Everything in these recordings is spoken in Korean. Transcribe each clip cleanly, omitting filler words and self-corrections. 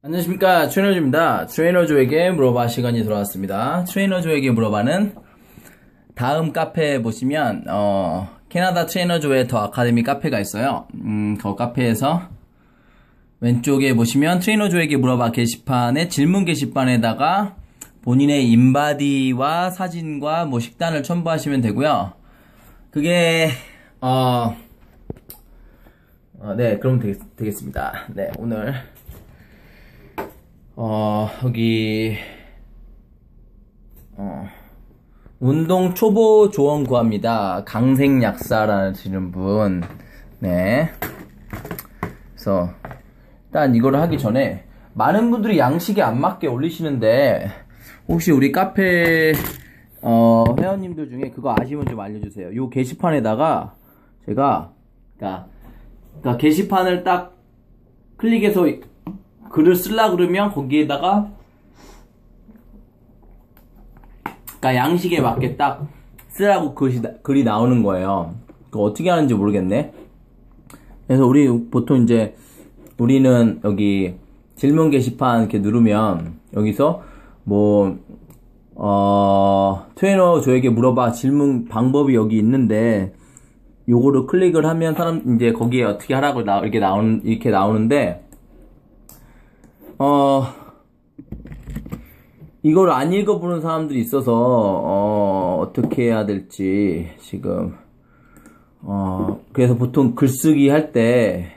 안녕하십니까, 트레이너조입니다. 트레이너조에게 물어봐 시간이 돌아왔습니다. 트레이너조에게 물어봐는 다음 카페에 보시면 캐나다 트레이너조의 더 아카데미 카페가 있어요. 그 카페에서 왼쪽에 보시면 트레이너조에게 물어봐 게시판에 질문 게시판에다가 본인의 인바디와 사진과 뭐 식단을 첨부하시면 되고요. 그게 네, 그럼 되겠습니다. 네, 오늘 여기 운동 초보 조언 구합니다. 강생약사라는 분. 네. 그래서 일단 이거를 하기 전에 많은 분들이 양식에 안 맞게 올리시는데 혹시 우리 카페 회원님들 중에 그거 아시면 좀 알려주세요. 요 게시판에다가 제가 그러니까 게시판을 딱 클릭해서 글을 쓰려고 그러면 거기에다가 양식에 맞게 딱 쓰라고 글이 나오는 거예요. 그거 어떻게 하는지 모르겠네. 그래서 우리 보통 이제 우리는 여기 질문 게시판 이렇게 누르면 여기서 뭐 트레이너 조에게 물어봐 질문 방법이 여기 있는데 요거를 클릭을 하면 이제 거기에 어떻게 하라고 이렇게 나오는데 이걸 안 읽어보는 사람들이 있어서 어떻게 해야 될지 지금 그래서 보통 글쓰기 할 때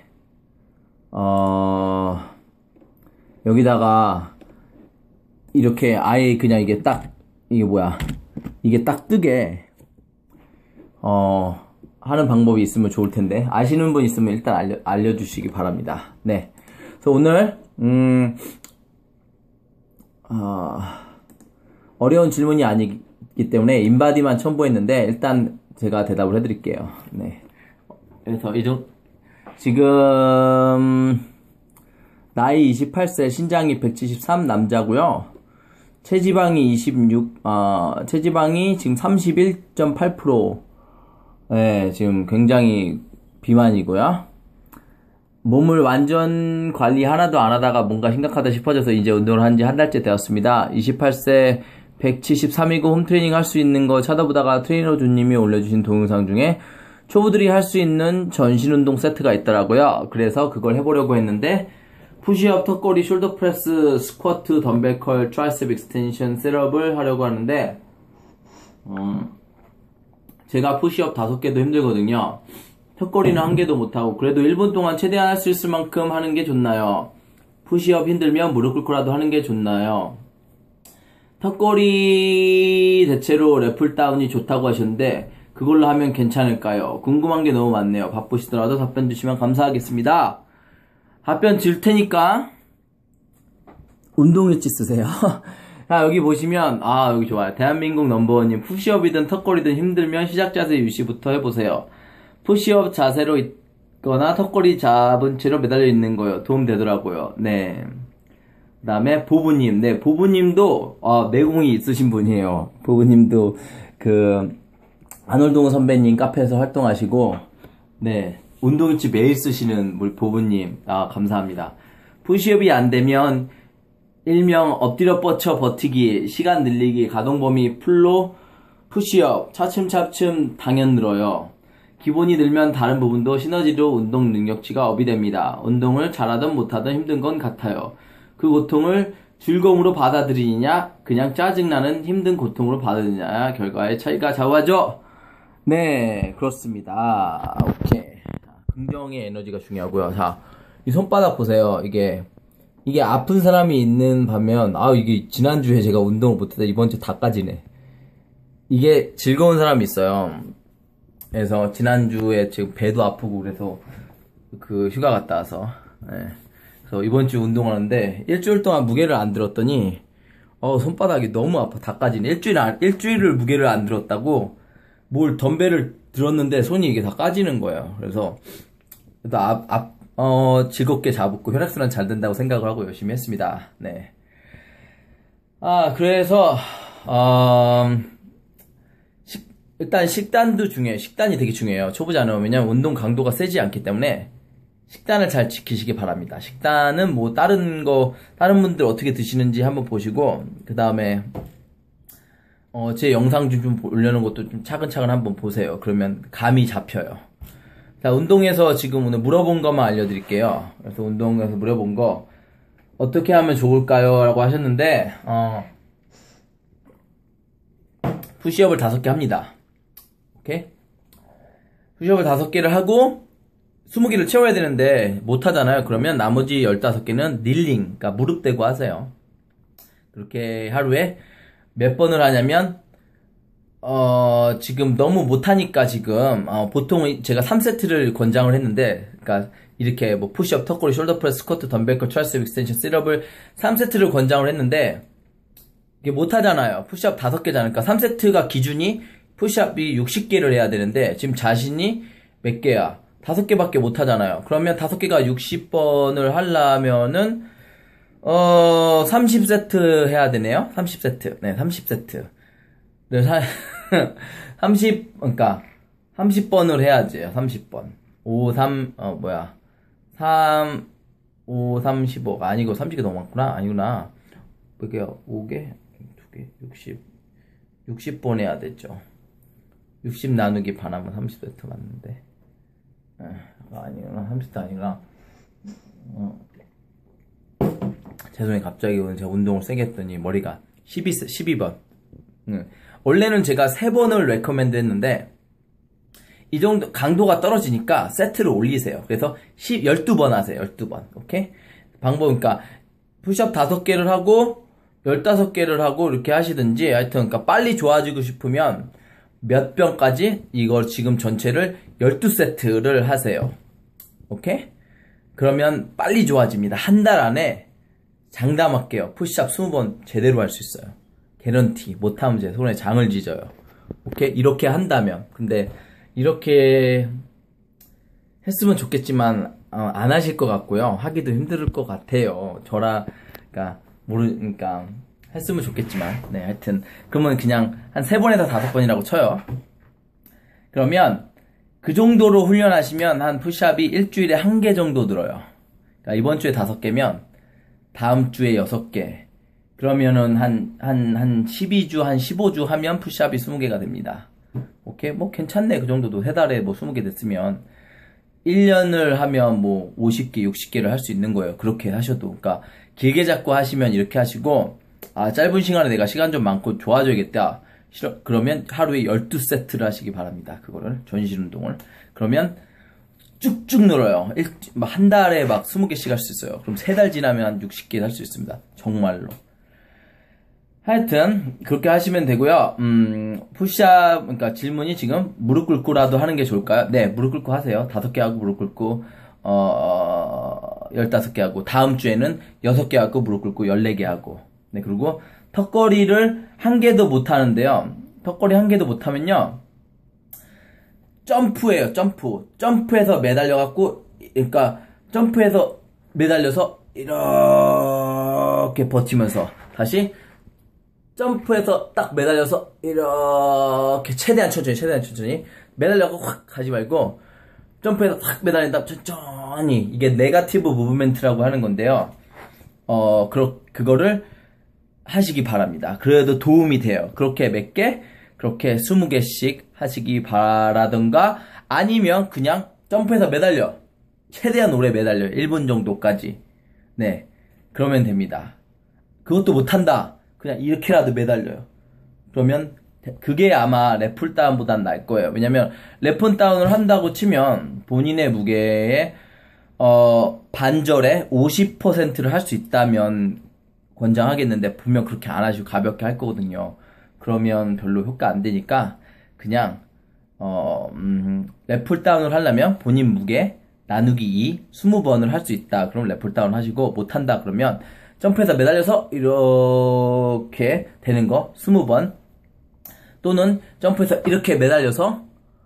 여기다가 이렇게 아예 그냥 이게 딱 이게 딱 뜨게 하는 방법이 있으면 좋을 텐데 아시는 분 있으면 일단 알려주시기 바랍니다. 네. 그래서 오늘 어려운 질문이 아니기 때문에 인바디만 첨부했는데 일단 제가 대답을 해드릴게요. 네. 그래서 지금 나이 28세, 신장이 173 남자고요. 체지방이 체지방이 지금 31.8%. 네, 지금 굉장히 비만이고요. 몸을 완전 관리 하나도 안 하다가 뭔가 심각하다 싶어져서 이제 운동을 한 지 한 달째 되었습니다. 28세 173이고 홈트레이닝 할 수 있는 거 찾아보다가 트레이너 주님이 올려주신 동영상 중에 초보들이 할 수 있는 전신 운동 세트가 있더라고요. 그래서 그걸 해보려고 했는데 푸시업, 턱걸이, 숄더 프레스, 스쿼트, 덤벨 컬, 트라이셉 익스텐션 셋업을 하려고 하는데 제가 푸시업 5개도 힘들거든요. 턱걸이는 1개도 못하고 그래도 1분 동안 최대한 할 수 있을 만큼 하는 게 좋나요? 푸시업 힘들면 무릎 꿇고라도 하는 게 좋나요? 턱걸이 대체로 랩풀다운이 좋다고 하셨는데 그걸로 하면 괜찮을까요? 궁금한 게 너무 많네요. 바쁘시더라도 답변 주시면 감사하겠습니다. 답변 줄 테니까 운동일지 쓰세요. 자, 여기 보시면 여기 좋아요. 대한민국 넘버원님 푸시업이든 턱걸이든 힘들면 시작 자세 유시부터 해보세요. 푸시업 자세로 있거나 턱걸이 잡은 채로 매달려 있는 거요. 도움 되더라고요. 네. 그 다음에 보부님. 네, 보부님도, 내공이 있으신 분이에요. 보부님도, 안월동 선배님 카페에서 활동하시고, 네. 운동일지 매일 쓰시는 보부님. 감사합니다. 푸시업이 안 되면, 일명 엎드려 뻗쳐 버티기, 시간 늘리기, 가동 범위, 풀로, 푸시업, 차츰차츰 당연 늘어요. 기본이 늘면 다른 부분도 시너지로 운동 능력치가 업이 됩니다. 운동을 잘하든 못하든 힘든 건 같아요. 그 고통을 즐거움으로 받아들이느냐 그냥 짜증나는 힘든 고통으로 받아들이느냐 결과의 차이가 좌우하죠. 네, 그렇습니다. 오케이. 긍정의 에너지가 중요하고요. 자, 이 손바닥 보세요. 이게 아픈 사람이 있는 반면 이게 지난주에 제가 운동을 못해서 이번 주 다 까지네. 이게 즐거운 사람이 있어요. 그래서 지난주에 지금 배도 아프고 그래서 휴가 갔다 와서 그래서 이번 주 운동하는데 일주일 동안 무게를 안 들었더니 손바닥이 너무 아파. 다 까지네. 일주일을 무게를 안 들었다고 덤벨을 들었는데 손이 이게 다 까지는 거예요. 그래서 즐겁게 잡고 혈액순환 잘 된다고 생각을 하고 열심히 했습니다. 네. 그래서 일단 식단이 되게 중요해요. 초보자는. 왜냐면 운동 강도가 세지 않기 때문에 식단을 잘 지키시기 바랍니다. 식단은 뭐 다른 분들 어떻게 드시는지 한번 보시고, 그 다음에 제 영상 좀 올려놓은 것도 좀 차근차근 한번 보세요. 그러면 감이 잡혀요. 자, 운동에서 지금 오늘 물어본 것만 알려드릴게요. 그래서 운동에서 물어본 거 어떻게 하면 좋을까요? 라고 하셨는데 푸시업을 5개 합니다. 오케이? 푸시업을 5개를 하고 20개를 채워야 되는데 못하잖아요. 그러면 나머지 15개는 닐링, 그러니까 무릎 대고 하세요. 그렇게 하루에 몇 번을 하냐면 지금 너무 못하니까 지금 보통 제가 3세트를 권장을 했는데, 그러니까 이렇게 뭐 푸시업, 턱걸이, 숄더 프레스, 스쿼트, 덤벨 컬, 트라이셉 익스텐션, 셋업을 3세트를 권장을 했는데 이게 못하잖아요. 푸시업 5개잖아요. 그러니까 3세트가 기준이 푸시업이 60개를 해야 되는데 지금 자신이 몇 개야? 5개밖에 못하잖아요. 그러면 5개가 60번을 하려면은 30세트 해야 되네요. 30세트. 네, 30세트. 네, 그러니까 30번을 해야지. 30번. 3, 5, 3, 15가 아니고 30개 너무 많구나. 아니구나. 몇 개야? 5개? 2개? 60번 해야 되죠. 60 나누기 반하면 30세트 맞는데. 아니구나. 30도 아니구나. 죄송해요. 갑자기 오늘 제가 운동을 세게 했더니 머리가 12번. 원래는 제가 3번을 레커멘드 했는데 이 정도 강도가 떨어지니까 세트를 올리세요. 그래서 12번 하세요. 12번. 오케이? 방법, 그러니까 푸시업 5개를 하고 15개를 하고 이렇게 하시든지, 하여튼 그러니까 빨리 좋아지고 싶으면 몇 병까지 이걸 지금 전체를 12세트를 하세요. 오케이? 그러면 빨리 좋아집니다. 한 달 안에 장담할게요. 푸시업 20번 제대로 할 수 있어요. 개런티. 못하면 제 손에 장을 찢어요. 오케이? 이렇게 한다면. 근데 이렇게 했으면 좋겠지만 안 하실 것 같고요. 하기도 힘들 것 같아요. 그러니까 했으면 좋겠지만, 네, 하여튼 그러면 그냥 한 3번에서 5번이라고 쳐요. 그러면 그 정도로 훈련하시면 한 푸시업이 일주일에 1개 정도 늘어요. 그러니까 이번 주에 5개면 다음 주에 6개. 그러면은 한 12주, 한 15주 하면 푸시업이 20개가 됩니다. 오케이? 뭐 괜찮네. 그 정도도. 3달에 뭐 20개 됐으면 1년을 하면 뭐 50개, 60개를 할 수 있는 거예요. 그렇게 하셔도. 그러니까 길게 잡고 하시면 이렇게 하시고, 짧은 시간에 내가 시간 좀 많고 좋아져야겠다. 그러면 하루에 12세트를 하시기 바랍니다. 그거를. 전신 운동을. 그러면 쭉쭉 늘어요. 한 달에 막 20개씩 할 수 있어요. 그럼 3달 지나면 한 60개 할 수 있습니다. 정말로. 하여튼 그렇게 하시면 되고요. 푸시업, 그러니까 질문이 지금 무릎 꿇고라도 하는 게 좋을까요? 네, 무릎 꿇고 하세요. 5개 하고 무릎 꿇고 15개 하고, 다음 주에는 6개 하고 무릎 꿇고 14개 하고. 네, 그리고 턱걸이를 1개도 못 하는데요. 턱걸이 1개도 못 하면요, 점프예요. 점프해서 매달려갖고, 그러니까 점프해서 매달려서 이렇게 버티면서 다시 점프해서 딱 매달려서 이렇게 최대한 천천히 매달려고 확 가지 말고 점프해서 확 매달린다. 천천히. 이게 네거티브 무브멘트라고 하는 건데요. 그거를 하시기 바랍니다. 그래도 도움이 돼요. 그렇게 몇 개, 그렇게 20개씩 하시기 바라던가, 아니면 그냥 점프해서 매달려. 최대한 오래 매달려. 1분 정도까지. 네. 그러면 됩니다. 그것도 못한다. 그냥 이렇게라도 매달려요. 그러면 그게 아마 랩풀다운보단 나을 거예요. 왜냐면 랩풀다운을 한다고 치면 본인의 무게의 반절에 50%를 할 수 있다면 권장하겠는데, 분명 그렇게 안 하시고 가볍게 할 거거든요. 그러면 별로 효과 안 되니까 그냥 랩풀다운을 하려면 본인 무게 나누기 2 20번을 할 수 있다. 그럼 랩풀다운 하시고, 못한다 그러면 점프해서 매달려서 이렇게 되는 거 20번, 또는 점프해서 이렇게 매달려서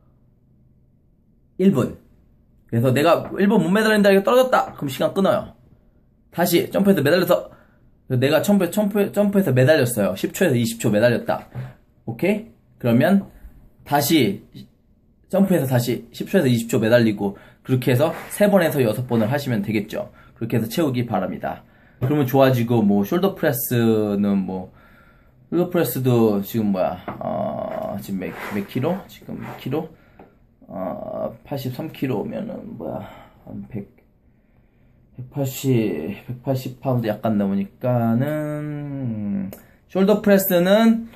1분. 그래서 내가 1분 못 매달린다, 이거 떨어졌다. 그럼 시간 끊어요. 다시 점프해서 매달려서, 내가 점프해서 매달렸어요. 10초에서 20초 매달렸다. 오케이? 그러면 다시 점프해서 다시 10초에서 20초 매달리고, 그렇게 해서 3번에서 6번을 하시면 되겠죠. 그렇게 해서 채우기 바랍니다. 그러면 좋아지고, 뭐, 숄더 프레스는 숄더 프레스도 지금 지금 몇 킬로? 지금 몇 킬로? 83킬로면은 한 180파운드 약간 넘으니까는, 숄더 프레스는,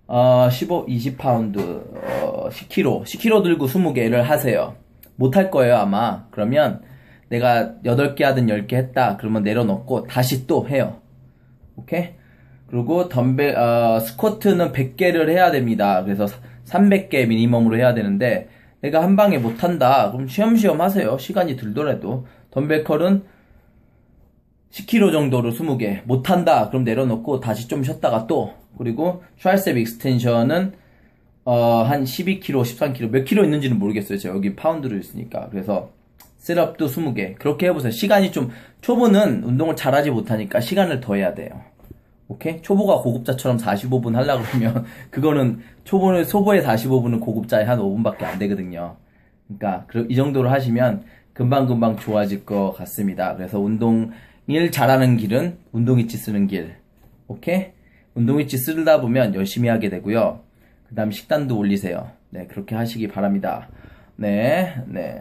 20파운드, 10킬로 들고 20개를 하세요. 못할 거예요, 아마. 그러면 내가 8개 하든 10개 했다. 그러면 내려놓고 다시 또 해요. 오케이? 그리고 스쿼트는 100개를 해야 됩니다. 그래서 300개 미니멈으로 해야 되는데, 내가 한 방에 못한다. 그럼 쉬엄쉬엄 하세요. 시간이 들더라도. 덤벨 컬은 10kg 정도로 20개. 못한다. 그럼 내려놓고 다시 좀 쉬었다가 또. 그리고 트라이셉 익스텐션은 한 12kg, 13kg. 몇 킬로 있는지는 모르겠어요. 제가 여기 파운드로 있으니까. 그래서 셋업도 20개. 그렇게 해보세요. 시간이 좀, 초보는 운동을 잘하지 못하니까 시간을 더 해야 돼요. 오케이? 초보가 고급자처럼 45분 하려고 그러면, 그거는 초보의 45분은 고급자의 한 5분밖에 안 되거든요. 그러니까, 이 정도로 하시면 금방금방 좋아질 것 같습니다. 그래서 운동을 잘하는 길은 운동이치 쓰는 길. 오케이? 운동이치 쓰다 보면 열심히 하게 되고요. 그 다음 식단도 올리세요. 네, 그렇게 하시기 바랍니다. 네.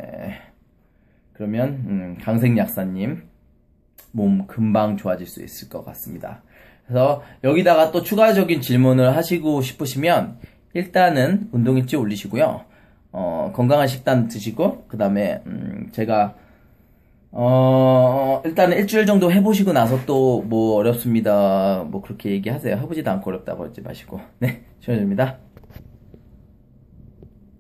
그러면, 강생약사님, 몸 금방 좋아질 수 있을 것 같습니다. 그래서 여기다가 또 추가적인 질문을 하시고 싶으시면 일단은 운동일지 올리시고요. 건강한 식단 드시고 그 다음에 제가 일단은 일주일 정도 해보시고 나서 또 뭐 어렵습니다 뭐 그렇게 얘기하세요. 해보지도 않고 어렵다고 하지 마시고. 네, 시원해집니다.